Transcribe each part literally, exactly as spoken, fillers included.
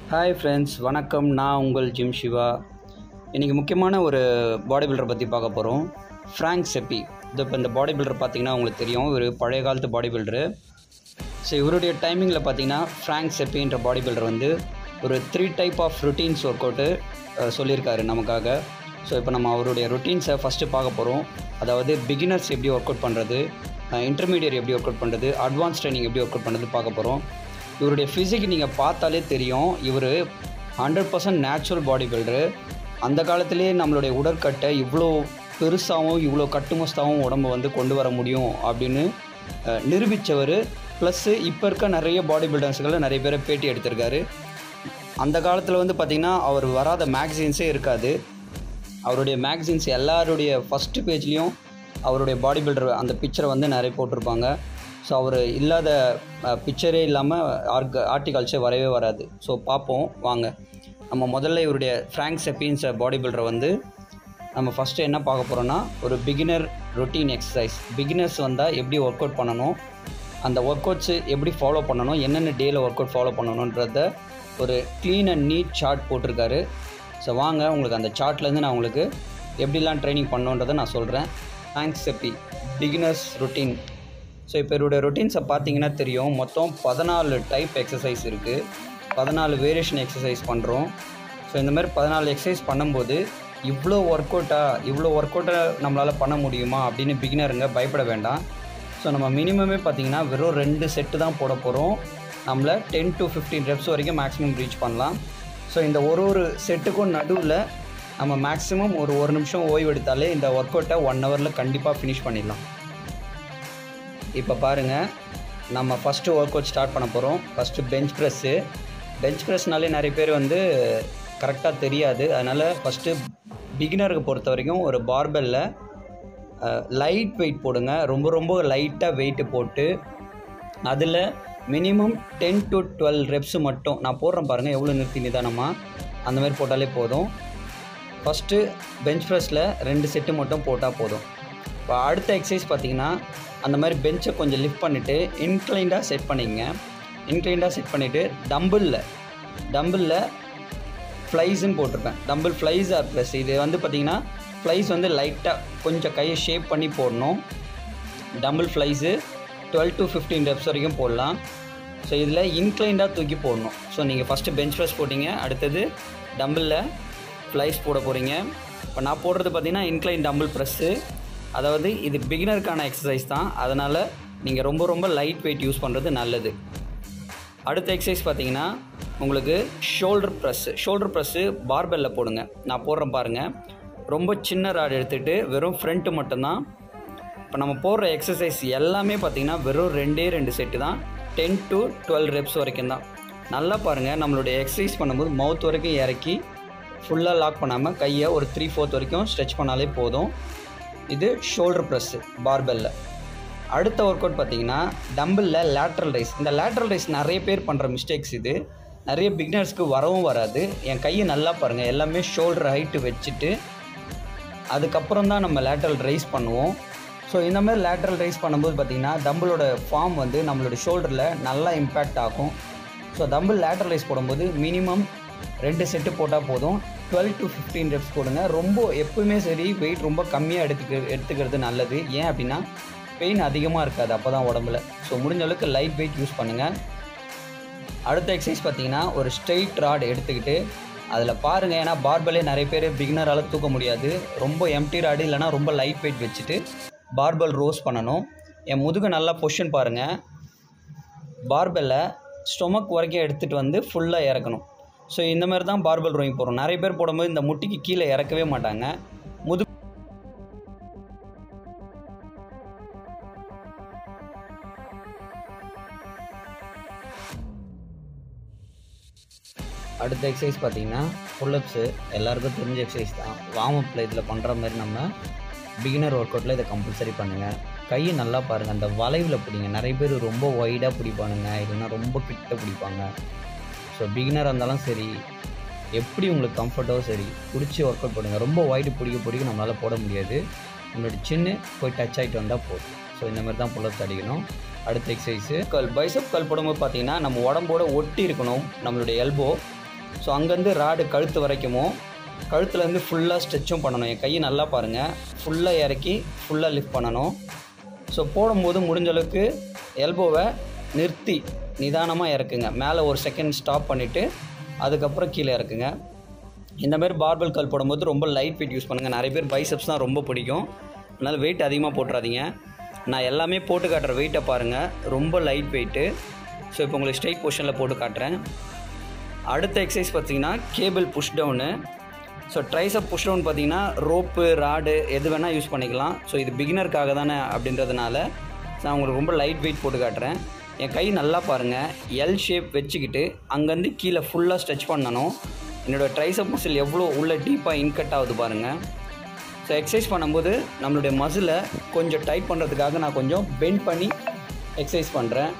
Hi friends, வணக்கம். நான் உங்கள் ஜிம் சிவா. இன்றைக்கி முக்கியமான ஒரு பாடி பில்டரை பற்றி பார்க்க போகிறோம். Frank Sepe. இது இப்போ இந்த பாடி பில்டர் பார்த்திங்கன்னா உங்களுக்கு தெரியும், ஒரு பழைய காலத்து பாடி பில்டரு. ஸோ இவருடைய டைமிங்கில் பார்த்திங்கன்னா ஃப்ராங்க் செப்பின்ற பாடி பில்டர் வந்து ஒரு three type of routines work out சொல்லியிருக்காரு நமக்காக. ஸோ இப்போ நம்ம அவருடைய ருட்டீன்ஸை ஃபஸ்ட்டு பார்க்க போகிறோம். அதாவது பிகினர்ஸ் எப்படி ஒர்க் அவுட் பண்ணுறது, இன்டர்மீடியட் எப்படி ஒர்க் அவுட் பண்ணுறது, அட்வான்ஸ் ட்ரைனிங் எப்படி ஒர்க் அவுட் பண்ணுறது பார்க்க போகிறோம். இவருடைய ஃபிசிக் நீங்கள் பார்த்தாலே தெரியும், இவர் hundred percent natural body builder. அந்த காலத்திலே நம்மளுடைய உடற்கட்டை இவ்வளோ பெருசாகவும் இவ்வளோ கட்டுமஸ்தாகவும் உடம்பை வந்து கொண்டு வர முடியும் அப்படின்னு நிரூபித்தவர். ப்ளஸ்ஸு இப்போ இருக்க நிறைய பாடி பில்டர்ஸுகளை நிறைய பேரை பேட்டி எடுத்திருக்காரு. அந்த காலத்தில் வந்து பார்த்திங்கன்னா அவர் வராத மேக்சின்ஸே இருக்காது. அவருடைய மேக்சின்ஸ் எல்லாருடைய ஃபஸ்ட்டு பேஜ்லேயும் அவருடைய பாடி பில்டர் அந்த பிக்சரை வந்து நிறைய போட்டிருப்பாங்க. ஸோ அவர் இல்லாத பிக்சரே இல்லாமல் ஆர்க ஆர்டிகல்ஸே வரவே வராது. ஸோ பார்ப்போம் வாங்க. நம்ம முதல்ல இவருடைய ஃப்ராங்க் செப்பின்ஸ் பாடி பில்டரை வந்து நம்ம ஃபஸ்ட்டு என்ன பார்க்க போகிறோன்னா, ஒரு பிகினர் ரொட்டீன் எக்ஸசைஸ். பிகினர்ஸ் வந்தால் எப்படி ஒர்க் அவுட் பண்ணணும், அந்த ஒர்க் அவுட்ஸு எப்படி ஃபாலோ பண்ணணும், என்னென்ன டேயில் ஒர்க் அவுட் ஃபாலோ பண்ணணுன்றத ஒரு க்ளீன் அண்ட் நீட் சார்ட் போட்டிருக்காரு. ஸோ வாங்க, உங்களுக்கு அந்த சார்ட்லேருந்து நான் உங்களுக்கு எப்படிலாம் ட்ரைனிங் பண்ணணுன்றதை நான் சொல்கிறேன். Frank Sepe beginners routine. So இப்போ இவருடைய ரொட்டீன்ஸை பார்த்தீங்கன்னா தெரியும், மொத்தம் பதினாலு டைப் எக்ஸசைஸ் இருக்குது. பதினாலு வேரியேஷன் எக்ஸசைஸ் பண்ணுறோம். ஸோ இந்த மாதிரி பதினாலு எக்ஸசைஸ் பண்ணும்போது இவ்வளோ ஒர்க் அவுட்டாக இவ்வளோ ஒர்க் அவுட்டை நம்மளால் பண்ண முடியுமா அப்படின்னு பிகினருங்க பயப்பட வேண்டாம். ஸோ நம்ம மினிமமே பார்த்திங்கன்னா வெறும் ரெண்டு செட்டு தான் போட போகிறோம். நம்மளை டென் டு ஃபிஃப்டீன் ரெப்ஸ் வரைக்கும் மேக்ஸிமம் ரீச் பண்ணலாம். ஸோ இந்த ஒரு ஒரு செட்டுக்கும் நடுவில் நம்ம மேக்ஸிமம் ஒரு ஒரு நிமிஷம் ஓய்வு எடுத்தாலே இந்த ஒர்க் அவுட்டை ஒன் ஹவரில் கண்டிப்பாக ஃபினிஷ் பண்ணிடலாம். இப்போ பாருங்கள், நம்ம ஃபஸ்ட்டு ஒர்க் அவுட் ஸ்டார்ட் பண்ண போகிறோம். First bench press. பெஞ்ச் ப்ரெஸ்னாலே நிறைய பேர் வந்து கரெக்டாக தெரியாது. அதனால் ஃபஸ்ட்டு பிகினருக்கு பொறுத்த வரைக்கும் ஒரு பார்பெல்லில் லைட் வெயிட் போடுங்க. ரொம்ப ரொம்ப லைட்டாக வெயிட்டு போட்டு அதில் minimum ten to twelve reps மட்டும் நான் போடுறேன் பாருங்கள், எவ்வளோ நிறுத்தி நிதானமாக அந்த மாதிரி போட்டாலே போதும். ஃபஸ்ட்டு பெஞ்ச் ப்ரெஸ்ஸில் ரெண்டு செட்டு மட்டும் போட்டால் போதும். இப்போ அடுத்த எக்ஸசைஸ் பார்த்திங்கன்னா, அந்த மாதிரி பெஞ்சை கொஞ்சம் லிஃப்ட் பண்ணிவிட்டு இன்க்ளைண்டாக செட் பண்ணிங்க. இன்க்ளைண்டாக செட் பண்ணிவிட்டு டம்பிளில் டம்பிளில் ஃப்ளைஸுன்னு போட்டிருப்பேன். Dumbbell flies or plus. இது வந்து பார்த்திங்கன்னா ஃப்ளைஸ் வந்து லைட்டாக கொஞ்சம் கையை ஷேப் பண்ணி போடணும். Dumbbell flies twelve to fifteen reps வரைக்கும் போடலாம். ஸோ இதில் இன்க்ளைண்டாக தூக்கி போடணும். ஸோ நீங்கள் ஃபஸ்ட்டு பெஞ்ச் ப்ரெஸ் போட்டிங்க, அடுத்தது டம்பிளில் ஃப்ளைஸ் போட போகிறீங்க. இப்போ நான் போடுறது பார்த்திங்கன்னா இன்க்ளைன் டம்பிள் ப்ரெஸ்ஸு. அதாவது இது பிகினருக்கான எக்ஸசைஸ் தான், அதனால் நீங்கள் ரொம்ப ரொம்ப லைட் வெயிட் யூஸ் பண்ணுறது நல்லது. அடுத்த எக்ஸசைஸ் பார்த்தீங்கன்னா உங்களுக்கு ஷோல்டர் ப்ரெஸ்ஸு. ஷோல்டர் ப்ரெஸ்ஸு பார்பெல்லில் போடுங்க. நான் போடுறேன் பாருங்கள். ரொம்ப சின்ன ராட் எடுத்துகிட்டு வெறும் ஃப்ரண்ட்டு மட்டும்தான். இப்போ நம்ம போடுற எக்ஸசைஸ் எல்லாமே பார்த்திங்கன்னா வெறும் ரெண்டே ரெண்டு செட்டு தான், டென் டு டுவெல் ரெப்ஸ் வரைக்கும் தான். நல்லா பாருங்கள், நம்மளுடைய எக்ஸசைஸ் பண்ணும்போது மவுத் வரைக்கும் இறக்கி ஃபுல்லாக லாக் பண்ணாமல் கையை ஒரு த்ரீ ஃபோர்த் வரைக்கும் ஸ்ட்ரெச் பண்ணாலே போதும். இது ஷோல்டர் ப்ரெஸ்ஸு பார்பெல்லில். அடுத்த ஒர்க் அவுட் பார்த்திங்கன்னா டம்பிளில் லேட்ரல் ரைஸ். இந்த லேட்ரல் ரைஸ் நிறைய பேர் பண்ணுற மிஸ்டேக்ஸ். இது நிறைய பிகினர்ஸ்க்கு வரவும் வராது. என் கையை நல்லா பாருங்கள், எல்லாமே ஷோல்டர் ஹைட்டு வச்சுட்டு அதுக்கப்புறம் தான் நம்ம லேட்ரல் ரைஸ் பண்ணுவோம். ஸோ இந்த மாதிரி லேட்ரல் ரைஸ் பண்ணும்போது பார்த்திங்கன்னா டம்பிளோட ஃபார்ம் வந்து நம்மளோட ஷோல்டரில் நல்லா இம்பேக்ட் ஆகும். ஸோ டம்பிள் லேட்ரல் ரைஸ் போடும்போது மினிமம் ரெண்டு செட்டு போட்டால் போதும். டுவெல் டு ஃபிஃப்டீன் ரெப்ஸ் போடுங்க. ரொம்ப எப்பவுமே சரி வெயிட் ரொம்ப கம்மியாக எடுத்துக்க எடுத்துக்கிறது நல்லது. ஏன் அப்படின்னா பெயின் அதிகமாக இருக்காது அப்போ தான் உடம்புல. ஸோ முடிஞ்ச அளவுக்கு லைட் வெயிட் யூஸ் பண்ணுங்கள். அடுத்த எக்ஸசைஸ் பார்த்திங்கன்னா ஒரு ஸ்ட்ரெயிட் ராட் எடுத்துக்கிட்டு அதில் பாருங்கள், ஏன்னா பார்பெல்லே நிறைய பேர் பிகினரால் தூக்க முடியாது. ரொம்ப எம்டி ராடு இல்லைனா ரொம்ப லைட் வெயிட் வச்சுட்டு பார்பெல் ரோஸ் பண்ணணும். என் முதுகு நல்லா பொசிஷன் பாருங்கள். பார்பெல்லை ஸ்டொமக் வரைக்கும் எடுத்துகிட்டு வந்து ஃபுல்லாக இறக்கணும். ஸோ இந்த மாதிரி தான் பார்பெல் ரோயிங் போடுறோம். நிறைய பேர் போடும்போது இந்த முட்டிக்கு கீழே இறக்கவே மாட்டாங்க. முது அடுத்த எக்ஸசைஸ் பார்த்திங்கன்னா புல்லப்ஸு. எல்லாருக்கும் தெரிஞ்ச எக்ஸசைஸ் தான். வார்ம் அப்பில் இதில் பண்ணுற மாதிரி நம்ம பிகினர் ஒர்க் அவுட்டில் இதை கம்பல்சரி பண்ணுங்கள். கையை நல்லா பாருங்கள், அந்த வளைவில் பிடிங்க. நிறைய பேர் ரொம்ப ஒய்டாக பிடிப்பானுங்க, இல்லைன்னா ரொம்ப கிட்ட பிடிப்பாங்க. ஸோ பிகினராக இருந்தாலும் சரி, எப்படி உங்களுக்கு கம்ஃபர்ட்டாகவும் சரி பிடிச்சி ஒர்க் அவுட் பண்ணுங்கள். ரொம்ப ஒய்டு பிடிக்க பிடிக்க நம்மளால் போட முடியாது. உங்களோட சின்ன போய் டச் ஆகிட்டு வந்தால் போதும். ஸோ இந்த மாதிரி தான் புல்லப்ஸ் அடிக்கணும். அடுத்த எக்ஸசைஸு கல். பைசப் கல் போடும்போது பார்த்திங்கன்னா நம்ம உடம்போட ஒட்டி இருக்கணும் நம்மளுடைய எல்போ. ஸோ அங்கேருந்து ராடு கழுத்து வரைக்குமோ கழுத்துலேருந்து ஃபுல்லாக ஸ்ட்ரெச்சும் பண்ணணும். என் கையை நல்லா பாருங்கள், ஃபுல்லாக இறக்கி ஃபுல்லாக லிஃப்ட் பண்ணணும். ஸோ போடும்போது முடிஞ்ச அளவுக்கு எல்போவை நிறுத்தி நிதானமாக இறக்குங்க. மேலே ஒரு செகண்ட் ஸ்டாப் பண்ணிவிட்டு அதுக்கப்புறம் கீழே இறக்குங்க. இந்தமாதிரி பார்பல் கல் போடும்போது ரொம்ப லைட் வெயிட் யூஸ் பண்ணுங்கள். நிறைய பேர் பைசப்ஸ் தான் ரொம்ப பிடிக்கும், அதனால் வெயிட் அதிகமாக போட்டுறாதீங்க. நான் எல்லாமே போட்டு காட்டுற வெயிட்டை பாருங்கள், ரொம்ப லைட் வெயிட்டு. ஸோ இப்போ உங்களுக்கு ஸ்ட்ரைட் பொசிஷனில் போட்டு காட்டுறேன். அடுத்த எக்ஸசைஸ் பார்த்திங்கன்னா cable push down. So triceps push down பார்த்திங்கன்னா ரோப்பு ராடு எது வேணால் யூஸ் பண்ணிக்கலாம். ஸோ இது பிகினருக்காக தானே அப்படின்றதுனால நான் உங்களுக்கு ரொம்ப லைட் வெயிட் போட்டு காட்டுறேன். என் கை நல்லா பாருங்கள், எல் ஷேப் வச்சுக்கிட்டு அங்கேருந்து கீழே ஃபுல்லாக ஸ்ட்ரெச் பண்ணணும். என்னோடய ட்ரைசப் மசில் எவ்வளோ உள்ளே டீப்பாக இன்கட் ஆகுது பாருங்கள். ஸோ எக்ஸசைஸ் பண்ணும்போது நம்மளுடைய மசிலை கொஞ்சம் டைட் பண்ணுறதுக்காக நான் கொஞ்சம் பெண்ட் பண்ணி எக்ஸசைஸ் பண்ணுறேன்.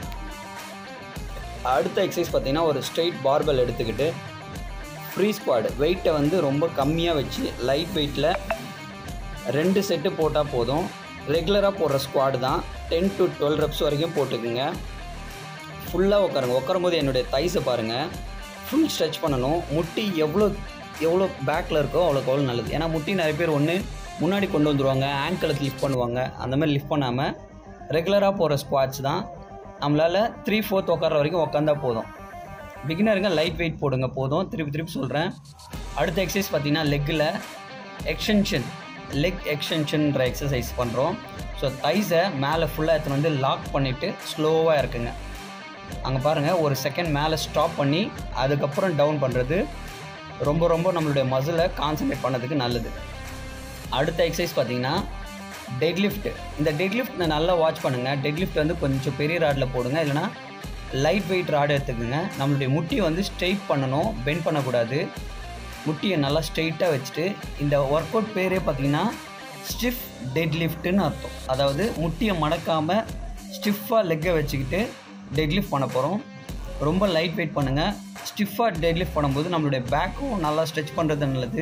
அடுத்த எக்ஸசைஸ் பார்த்திங்கன்னா ஒரு ஸ்ட்ரெயிட் பார்பல் எடுத்துக்கிட்டு ஃப்ரீ ஸ்குவாடு வெயிட்டை வந்து ரொம்ப கம்மியாக வச்சு லைட் வெயிட்டில் ரெண்டு செட்டு போட்டால் போதும். ரெகுலராக போடுற ஸ்குவாடு தான். டென் டு டுவெல் ரெப்ஸ் வரைக்கும் போட்டுக்குங்க. ஃபுல்லாக உட்காருங்க. உட்காரும் போது என்னுடைய தைஸை பாருங்கள், ஃபுல் ஸ்ட்ரெச் பண்ணணும். முட்டி எவ்வளோ எவ்வளோ பேக்கில் இருக்கோ அவ்வளோக்கு அவ்வளோ நல்லது. ஏன்னா முட்டி நிறைய பேர் ஒன்று முன்னாடி கொண்டு வந்துடுவாங்க, ஆங்கிளுக்கு லிஃப்ட் பண்ணுவாங்க. அந்த மாதிரி லிஃப்ட் பண்ணாமல் ரெகுலராக போகிற ஸ்குவாட்ஸ் தான். நம்மளால் த்ரீ ஃபோர்த் உட்கார வரைக்கும் உட்காந்தா போதும். பிகினருங்க லைட் வெயிட் போடுங்க போதும். திருப்பி திருப்பி சொல்கிறேன். அடுத்த எக்ஸசைஸ் பார்த்திங்கன்னா லெக்கில் எக்ஸ்டென்ஷன் லெக் எக்ஸ்டென்ஷன்ற எக்ஸசைஸ் பண்ணுறோம். ஸோ தைஸை மேலே ஃபுல்லாக எடுத்துன்னு வந்து லாக் பண்ணிவிட்டு ஸ்லோவாக இருக்குங்க. அங்கே பாருங்கள், ஒரு செகண்ட் மேலே ஸ்டாப் பண்ணி அதுக்கப்புறம் டவுன் பண்ணுறது ரொம்ப ரொம்ப நம்மளுடைய மசிலை கான்சன்ட்ரேட் பண்ணதுக்கு நல்லது. அடுத்த எக்ஸசைஸ் பார்த்திங்கன்னா டெட்லிஃப்ட். இந்த டெட்லிஃப்ட் நல்லா வாட்ச் பண்ணுங்கள். டெட்லிஃப்ட் வந்து கொஞ்சம் பெரிய ராடில் போடுங்க, இல்லைனா லைட் வெயிட் ராடு எடுத்துக்கோங்க. நம்மளுடைய முட்டியை வந்து ஸ்ட்ரெயிட் பண்ணணும், பெண்ட் பண்ணக்கூடாது. முட்டியை நல்லா ஸ்ட்ரெயிட்டாக வச்சுட்டு, இந்த ஒர்க் அவுட் பேரே பார்த்திங்கன்னா ஸ்டிஃப் டெட்லிஃப்ட்டுன்னு அர்த்தம். அதாவது முட்டியை மடக்காமல் ஸ்டிஃபாக லெக்கை வச்சுக்கிட்டு டெட்லிஃப்ட் பண்ண போகிறோம். ரொம்ப லைட் வெயிட் பண்ணுங்கள். ஸ்டிஃபாக டெட்லிஃப்ட் பண்ணும்போது நம்மளுடைய பேக்கும் நல்லா ஸ்ட்ரெச் பண்ணுறது நல்லது.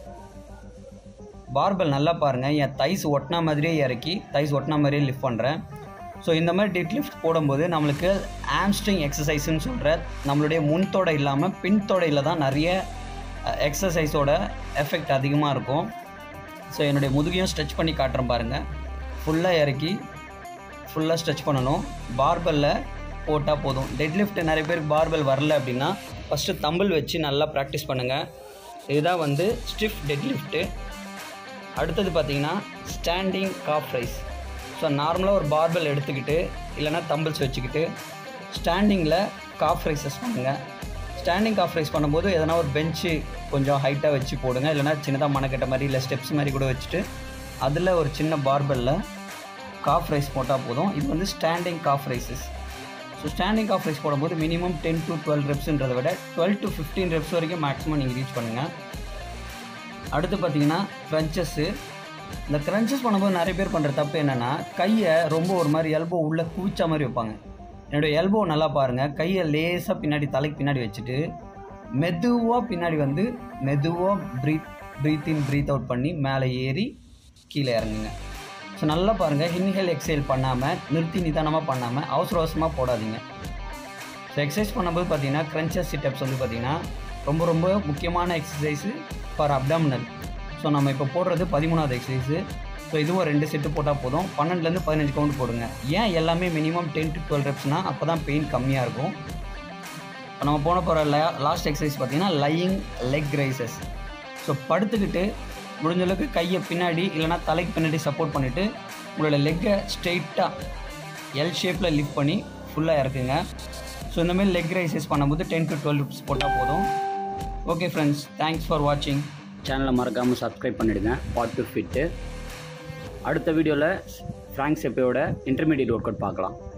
பார்பல் நல்லா பாருங்கள், என் தைஸ் ஒட்டினா மாதிரியே இறக்கி தைஸ் ஒட்டினா மாதிரியே லிஃப்ட் பண்ணுறேன். ஸோ இந்த மாதிரி டெட்லிஃப்ட் போடும்போது நம்மளுக்கு ஆம்ஸ்ட்ரிங் எக்ஸசைஸ்ன்னு சொல்கிற நம்மளுடைய முன்தொடை இல்லாமல் பின்தொடையில் தான் நிறைய எக்ஸசைஸோட எஃபெக்ட் அதிகமாக இருக்கும். ஸோ என்னுடைய முதுகையும் ஸ்ட்ரெச் பண்ணி காட்டுறேன் பாருங்கள். ஃபுல்லாக இறக்கி ஃபுல்லாக ஸ்ட்ரெச் பண்ணணும். பார்பலில் போட்டால் போதும். டெட்லிஃப்ட் நிறைய பேருக்கு பார்பல் வரல அப்படின்னா ஃபஸ்ட்டு தம்பிள் வச்சு நல்லா ப்ராக்டிஸ் பண்ணுங்கள். இதுதான் வந்து ஸ்டிஃப் டெட்லிஃப்ட்டு. அடுத்தது பார்த்திங்கன்னா ஸ்டாண்டிங் காஃப் ரைஸ். ஸோ நார்மலாக ஒரு பார்பல் எடுத்துக்கிட்டு இல்லைனா தம்பிள்ஸ் வச்சுக்கிட்டு ஸ்டாண்டிங்கில் காஃப் ரைஸஸ் பண்ணுங்கள். ஸ்டாண்டிங் காஃப் ரைஸ் பண்ணும்போது எதனா ஒரு பெஞ்சு கொஞ்சம் ஹைட்டாக வச்சு போடுங்க, இல்லைனா சின்னதாக மணக்கட்ட மாதிரி இல்லை ஸ்டெப்ஸ் மாதிரி கூட வச்சுட்டு அதில் ஒரு சின்ன பார்பலில் காஃப் ரைஸ் போட்டால் போதும். இது வந்து standing calf raises. So standing calf raise போடும்போது மினிமம் டென் டு டுவெல் ரெப்ஸுன்றதை விட டுவெல் டு ஃபிஃப்டீன் ரெப்ஸ் வரைக்கும் மேக்ஸிமம் நீங்கள் ரீச் பண்ணுங்கள். அடுத்து பார்த்திங்கன்னா க்ரன்ச்சஸ்ஸு. இந்த க்ரன்ச்சஸ் பண்ணும்போது நிறைய பேர் பண்ணுற தப்பு என்னென்னா கையை ரொம்ப ஒரு மாதிரி எல்போ உள்ளே குவிச்சா மாதிரி வைப்பாங்க. என்னுடைய எல்போ நல்லா பாருங்கள், கையை லேசாக பின்னாடி தலைக்கு பின்னாடி வச்சுட்டு மெதுவாக பின்னாடி வந்து மெதுவாக breathe breathe in breathe out பண்ணி மேலே ஏறி கீழே இறங்குங்க. ஸோ நல்லா பாருங்கள், இன்ஹேல் எக்ஸேல் பண்ணாமல் நிறுத்தி நிதானமாக பண்ணாமல் அவசர அவசரமாக போடாதீங்க. ஸோ எக்ஸசைஸ் பண்ணும்போது பார்த்திங்கன்னா க்ரன்ச்சஸ் சிட்டப்ஸ் வந்து பார்த்திங்கன்னா ரொம்ப ரொம்ப முக்கியமான எக்ஸசைஸு ஃபார் அப்டாமினல். ஸோ நம்ம இப்போ போடுறது பதிமூணாவது எக்ஸசைஸு. ஸோ இதுவும் ரெண்டு செட்டு போட்டால் போதும். பன்னெண்டுலேருந்து பதினஞ்சு கவுண்ட் போடுங்க. ஏன் எல்லாமே மினிமம் டென் டு டுவெல் ரெப்ஸ்னால் அப்போ தான் பெயின் கம்மியாக இருக்கும். இப்போ நம்ம போன போகிற லாஸ்ட் எக்ஸசைஸ் பார்த்திங்கன்னா லையிங் லெக் ரைசஸ். ஸோ படுத்துக்கிட்டு முடிஞ்ச அளவுக்கு கையை பின்னாடி இல்லைனா தலைக்கு பின்னாடி சப்போர்ட் பண்ணிவிட்டு உங்களோட லெக்கை ஸ்ட்ரெயிட்டாக எல் ஷேப்பில் லிஃப்ட் பண்ணி ஃபுல்லாக இறக்குங்க. ஸோ இந்தமாதிரி லெக் ரைசஸ் பண்ணும்போது டென் டு டுவெல் ரெப்ஸ் போட்டால் போதும். ஓகே ஃப்ரெண்ட்ஸ், தேங்க்ஸ் ஃபார் வாட்சிங். சேனலை மறக்காமல் சப்ஸ்கிரைப் பண்ணிவிடுங்க. Part two fit. அடுத்த வீடியோவில் ஃப்ராங்க் செப்பையோட இன்டர்மீடியட் ஒர்க் அவுட் பார்க்கலாம்.